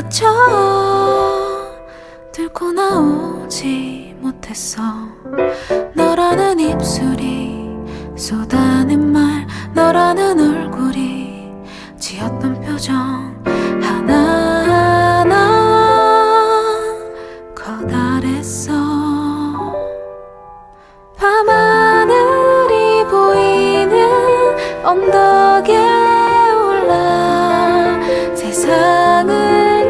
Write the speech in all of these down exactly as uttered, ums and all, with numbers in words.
닫혀 뚫고 나오지 못했어. 너라는 입술이 쏟아낸 말, 너라는 얼굴이 지었던 표정 하나하나 커다랬어. 밤하늘이 보이는 언덕에 올라 세상을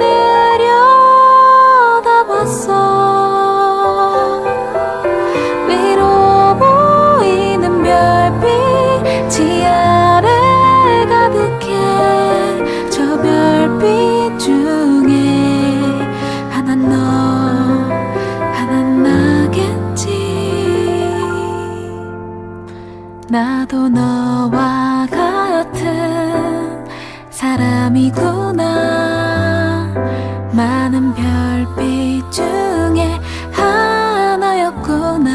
내려다봤어. 위로 보이는 별빛 지 아래 가득해. 저 별빛 중에 하나는 너, 하나는 나겠지. 나도 너와 같은 사람이구나. 많은 별빛 중에 하나였구나.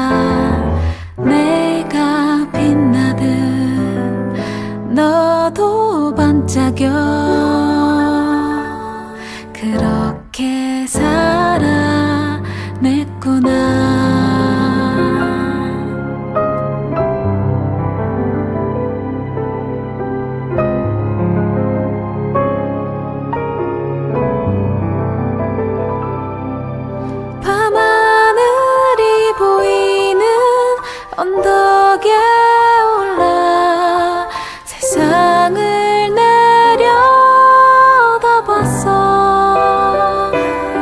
내가 빛나듯 너도 반짝여. 그렇게 살아냈구나. 언덕에 올라 세상을 내려다봤어.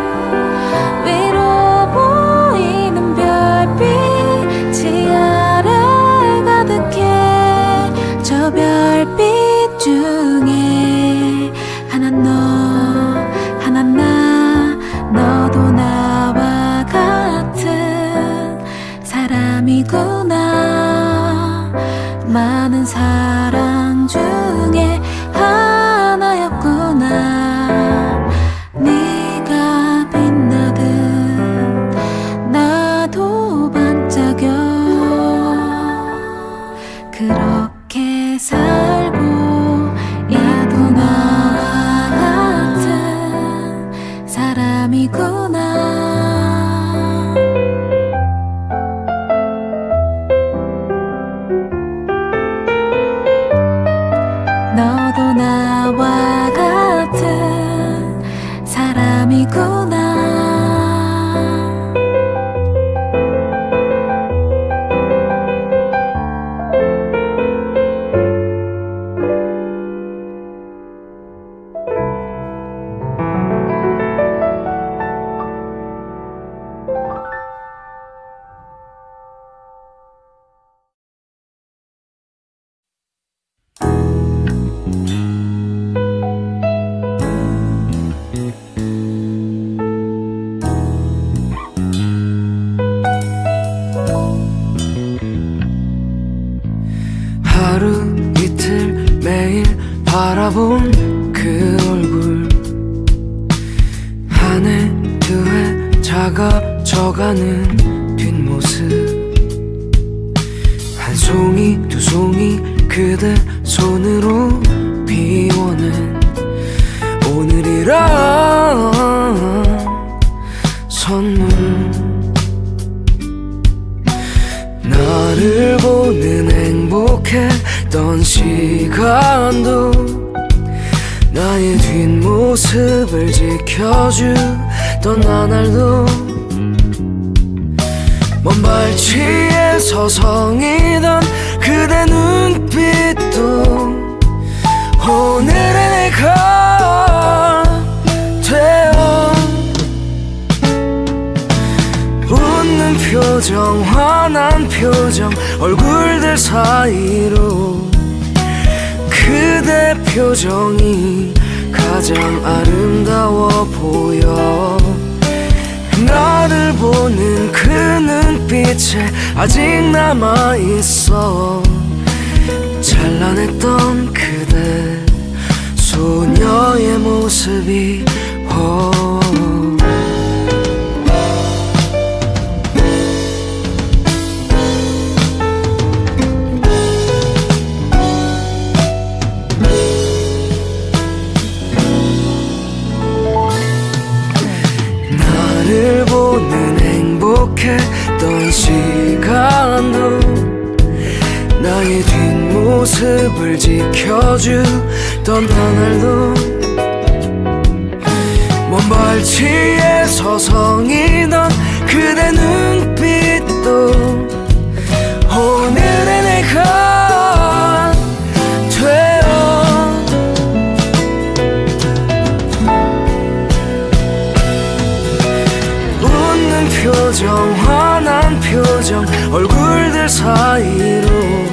위로 보이는 별빛 지 아래 가득해. 저 별빛 중에 하나는 너, 하나는 나. 너도 나와 같은 사람이구나. 많은 사랑 중에 하나였구나. 네가 빛나듯 나도 반짝여. 그렇게 살고 나도 나와 같은 사람이구나. 너도 나와 같은 사람이구나. 하루 이틀 매일 바라본 그 얼굴. 한 해 두 해 작아져가는 뒷모습. 한 송이 두 송이 그대 손으로 피워낸 오늘이란 선물. 나를 보는 행복했던 시간도 나의 뒷모습을 지켜주던 나날도 먼 발치에 서성이던 그대 눈빛도 오늘의 내가 되어 웃는 표정 환한 표정 얼굴들 사이로 그대 표정이 가장 아름다워 보여. 나를 보는 그 눈빛에 아직 남아있어 찬란했던 그대 소녀의 모습이. oh. 지켜주던 나날도 먼 발치에 서성이던 그대 눈빛도 오늘의 내가 되어 웃는 표정 환한 표정 얼굴들 사이로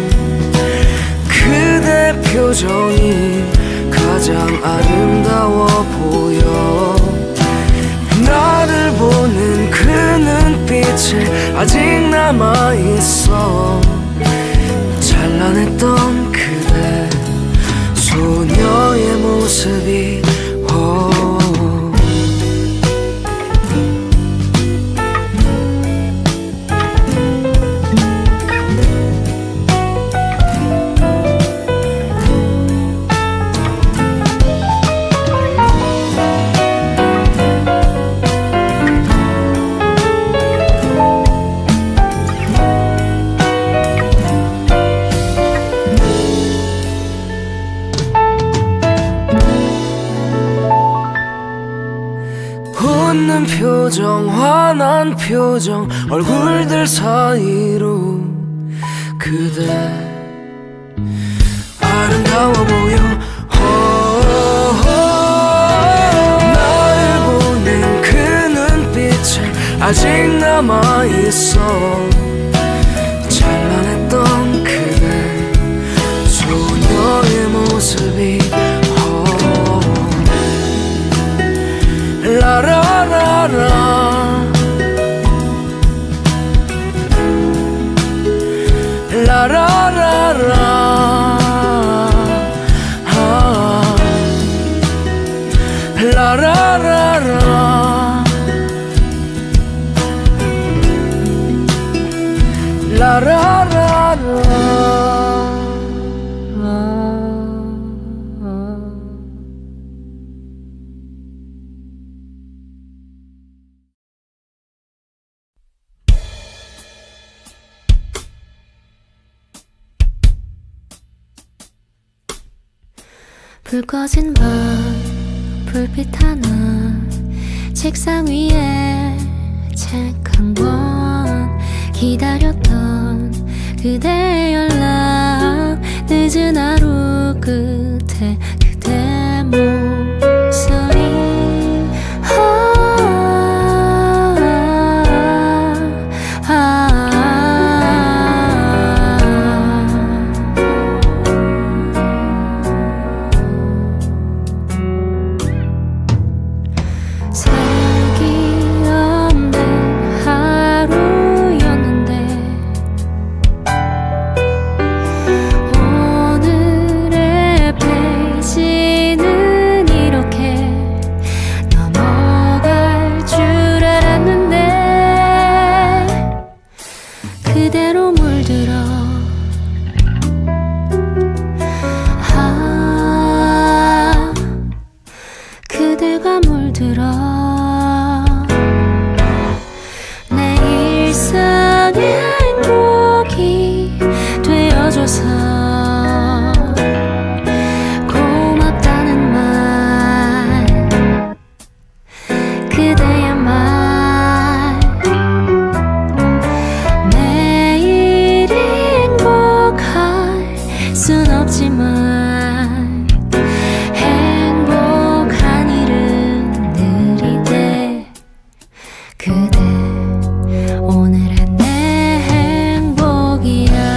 그대 표정이 가장 아름다워 보여 나를 보는 그 눈빛에 아직 남아있어 찬란했던 그대 소녀의 모습이 oh. 웃는 표정 환한 표정 얼굴들 사이로 그대 아름다워 보여 oh, 나를 보는 그 눈빛에 아직 남아있어 찬란했던 그대 소녀의 모습이 라라라라 라라라라 아, 라라라라 라라라라 불 꺼진 밤 불빛 하나 책상 위에 책 한 권 기다렸던 그대의 연락 늦은 하루 끝에 그대 목소리 아, 아, 아. 그대로 물들어 아 그대가 물들어 내 일상의 행복이 되어줘서 고맙다는 말 그대의 말 순 없지만 행복한 일은 느리대 그대 오늘은 내 행복이야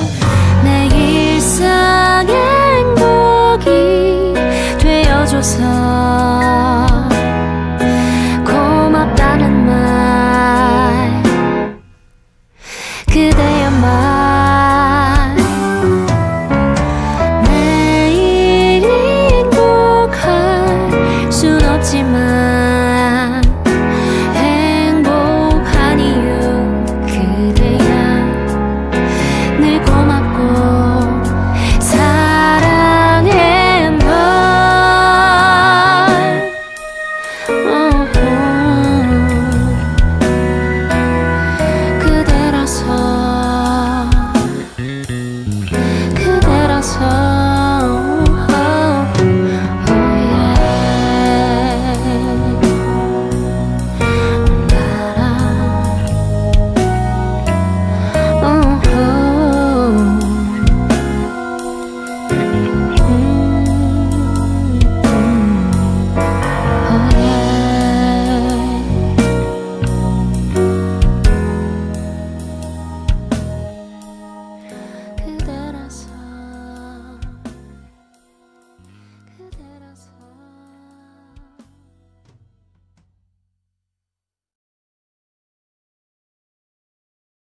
서